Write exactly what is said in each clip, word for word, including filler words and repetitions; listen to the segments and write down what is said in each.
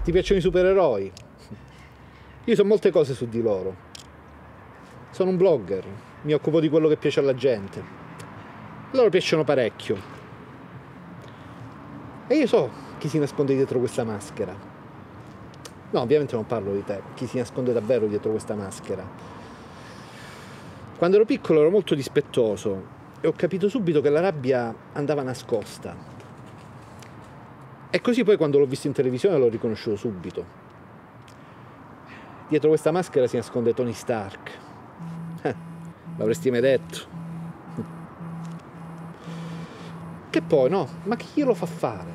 Ti piacciono i supereroi? Io so molte cose su di loro. Sono un blogger, mi occupo di quello che piace alla gente. Loro piacciono parecchio. E io so chi si nasconde dietro questa maschera. No, ovviamente non parlo di te, chi si nasconde davvero dietro questa maschera. Quando ero piccolo ero molto dispettoso e ho capito subito che la rabbia andava nascosta. E così poi quando l'ho visto in televisione l'ho riconosciuto subito. Dietro questa maschera si nasconde Tony Stark. Eh, l'avresti mai detto? Che poi, no? Ma chi glielo fa fare?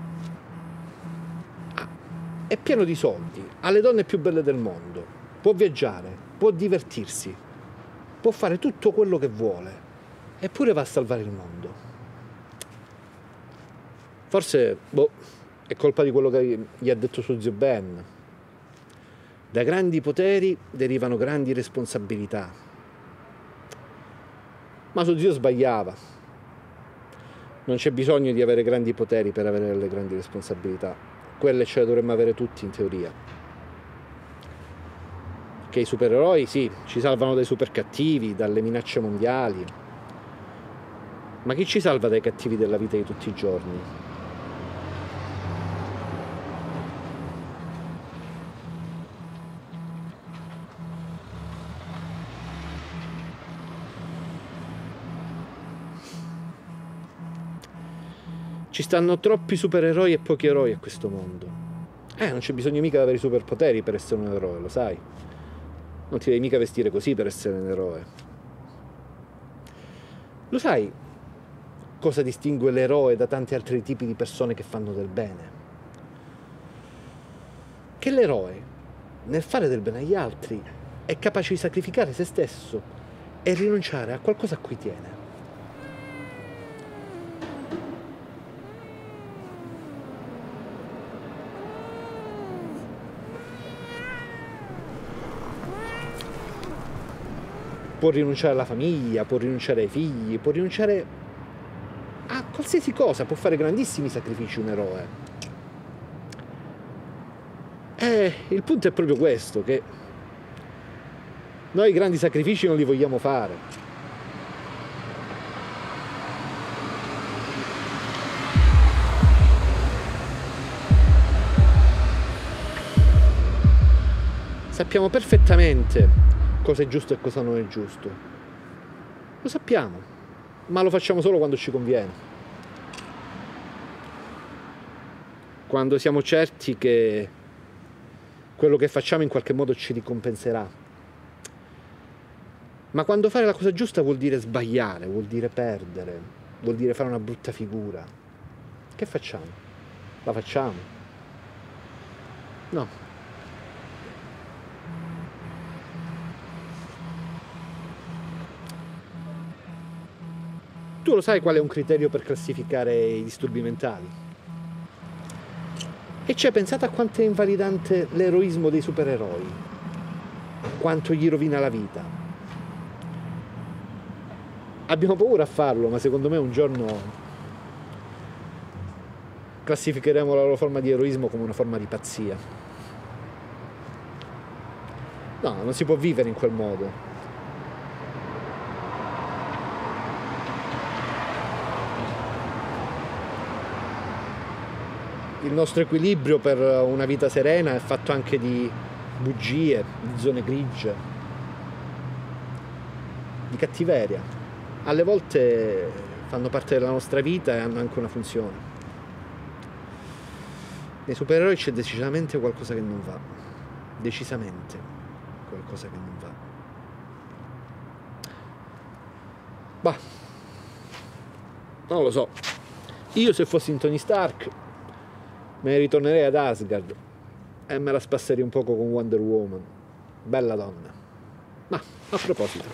Ah, è pieno di soldi, ha le donne più belle del mondo, può viaggiare, può divertirsi, può fare tutto quello che vuole, eppure va a salvare il mondo. Forse, boh, è colpa di quello che gli ha detto suo zio Ben. Da grandi poteri derivano grandi responsabilità. Ma suo zio sbagliava. Non c'è bisogno di avere grandi poteri per avere le grandi responsabilità. Quelle ce le dovremmo avere tutti in teoria. Che i supereroi, sì, ci salvano dai super cattivi, dalle minacce mondiali. Ma chi ci salva dai cattivi della vita di tutti i giorni? Ci stanno troppi supereroi e pochi eroi a questo mondo. Eh, non c'è bisogno mica di avere i superpoteri per essere un eroe, lo sai. Non ti devi mica vestire così per essere un eroe. Lo sai cosa distingue l'eroe da tanti altri tipi di persone che fanno del bene? Che l'eroe, nel fare del bene agli altri, è capace di sacrificare se stesso e rinunciare a qualcosa a cui tiene. Può rinunciare alla famiglia, può rinunciare ai figli, può rinunciare a qualsiasi cosa, può fare grandissimi sacrifici un eroe. E il punto è proprio questo, che noi grandi sacrifici non li vogliamo fare. Sappiamo perfettamente cosa è giusto e cosa non è giusto. Lo sappiamo, ma lo facciamo solo quando ci conviene. Quando siamo certi che quello che facciamo in qualche modo ci ricompenserà. Ma quando fare la cosa giusta vuol dire sbagliare, vuol dire perdere, vuol dire fare una brutta figura. Che facciamo? La facciamo? No. Tu lo sai qual è un criterio per classificare i disturbi mentali? E ci hai pensato a quanto è invalidante l'eroismo dei supereroi? Quanto gli rovina la vita? Abbiamo paura a farlo, ma secondo me un giorno classificheremo la loro forma di eroismo come una forma di pazzia. No, non si può vivere in quel modo. Il nostro equilibrio per una vita serena è fatto anche di bugie, di zone grigie, di cattiveria. Alle volte fanno parte della nostra vita e hanno anche una funzione. Nei supereroi c'è decisamente qualcosa che non va. Decisamente qualcosa che non va. Bah, non lo so. Io se fossi in Tony Stark me ne ritornerei ad Asgard e me la spasserei un poco con Wonder Woman. Bella donna. Ma, a proposito,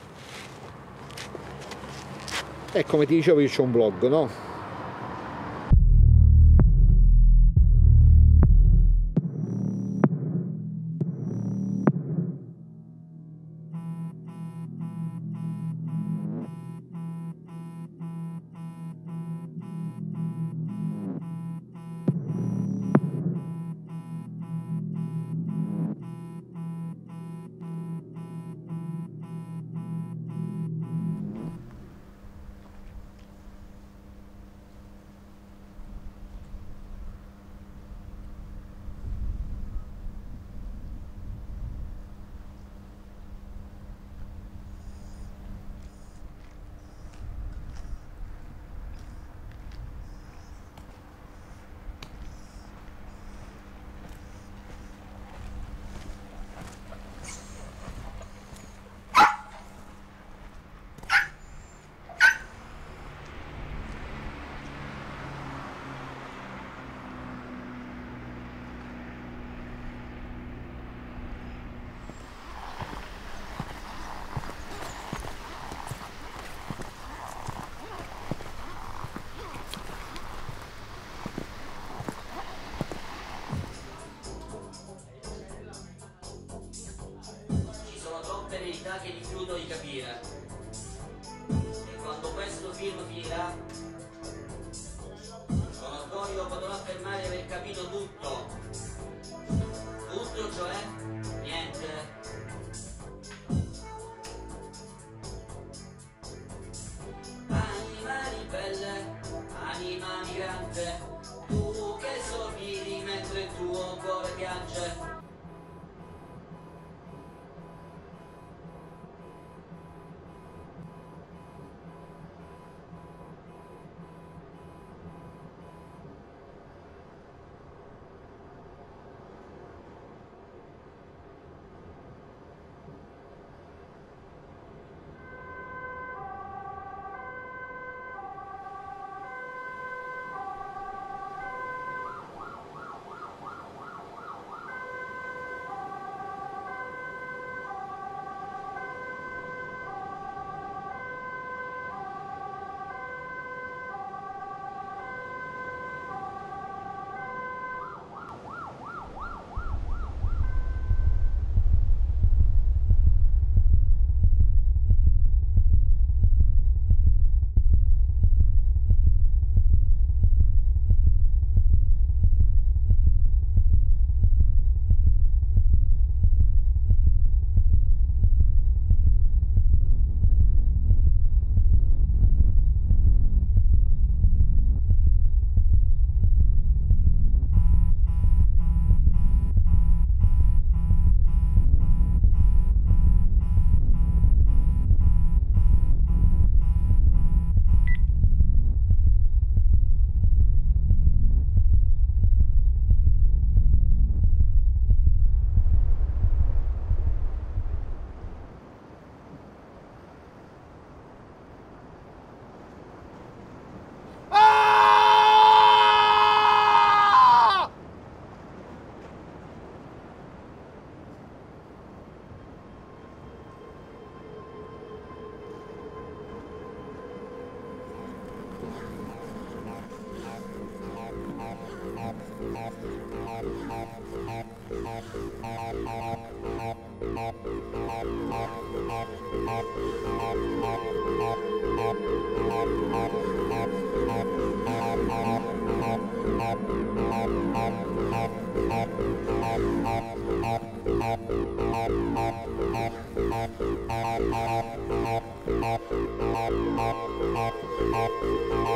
e come ti dicevo io c'ho un blog, no? tutto. Tutto, cioè niente. Anima ribelle, anima migrante, tu che sorridi mentre il tuo cuore piange. Thank you.